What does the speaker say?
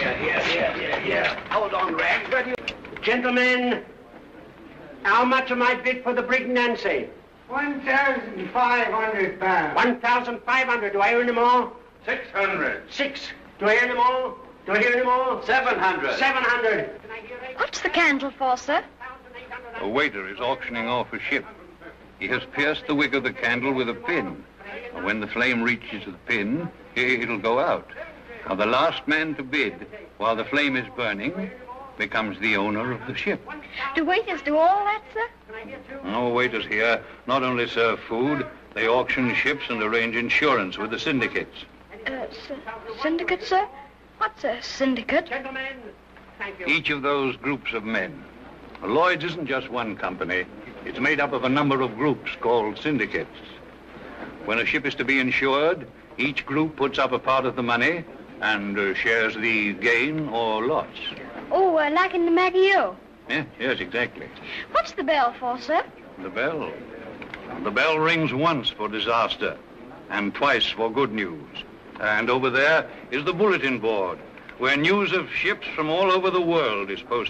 Here. Hold on, Rags. Where do you... Gentlemen, how much am I bid for the brig Nancy? 1,500 pounds. 1,500. Do I earn them all? 600. 6. Do I earn them all? Do I hear them all? 700. 700. What's the candle for, sir? A waiter is auctioning off a ship. He has pierced the wick of the candle with a pin. And when the flame reaches the pin, it'll go out. Now, the last man to bid, while the flame is burning, becomes the owner of the ship. Do waiters do all that, sir? Our waiters here not only serve food, they auction ships and arrange insurance with the syndicates. Syndicate, sir? What's a syndicate? Gentlemen, thank you. Each of those groups of men. Lloyd's isn't just one company. It's made up of a number of groups called syndicates. When a ship is to be insured, each group puts up a part of the money and shares the gain or loss. Oh, like in the Maggie-O. Yes, exactly. What's the bell for, sir? The bell? The bell rings once for disaster and twice for good news. And over there is the bulletin board, where news of ships from all over the world is posted.